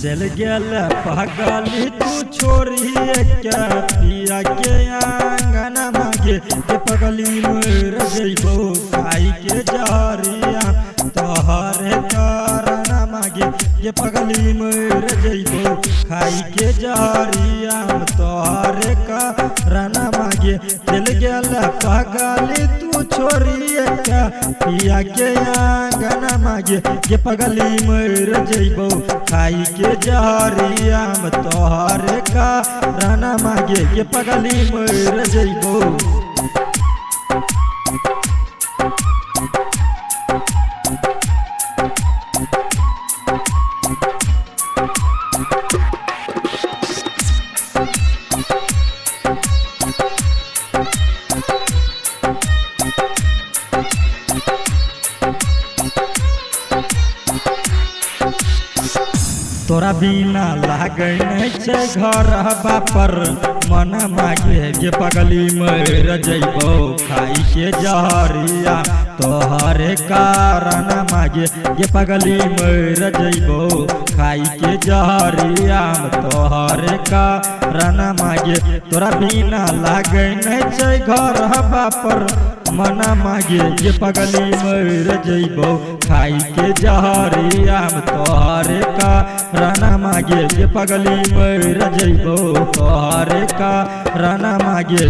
चल गेल पगली तू छोरी क्या पिया के आंगन मांगे के पगली मर जइबो खाई के जहरिया तोहरे कारण मांगे के पगली मर जइबो खाई के जहरिया तोहरे कारण मांगे चल गेल पगली तू छोरी क्या पिया के आंगन मांगे के पगली मर जइबो खाई के जहरिया तोहरे कारण मांगे के पगली मर जइबो। तोरा बिना लागे नहीं छे घर बापर मन मांगे के पगली मर जइबो खाई के जहरिया तोहरे कारण मांगे के पगली मर जइबो खाई के जहरिया तोहरे कारण मांगे तोरा बिना लागे नहीं छे घर बापर मन मांगे के पगली मर जइबो खाई के जहरिया तोहरे कारण मांगे के पगली मर जइबो तोहरे कारण मांगे।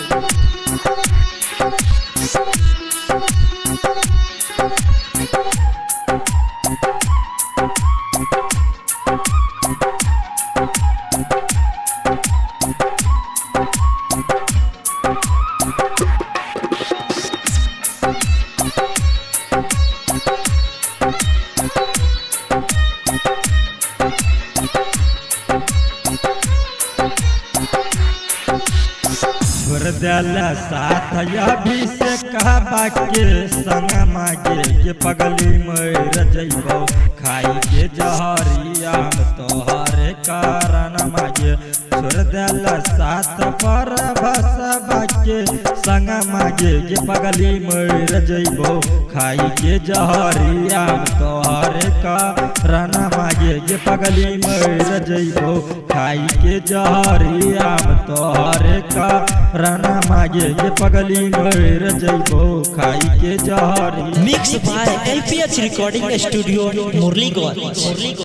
दिला साथ अभी से कहबा के संग मांगे के पगली मर जइबो खाई के जहरिया तोहरे कारण मांगे छोड़ दिला साथ पर भसबा के संग मांगे के पगली मर जइबो खाई के जहरिया तोहरे कारण मांगे के पगली मर जइबो खाई के जहरिया तोहरे कारण मांगे के पगली मर जइबो खाई के जहरिया। Mix by LPH recording studio Murliganj.